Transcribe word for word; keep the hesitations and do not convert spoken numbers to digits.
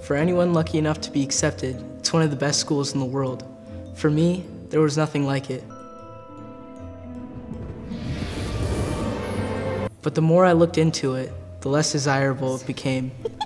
For anyone lucky enough to be accepted, it's one of the best schools in the world. For me, there was nothing like it. But the more I looked into it, the less desirable it became.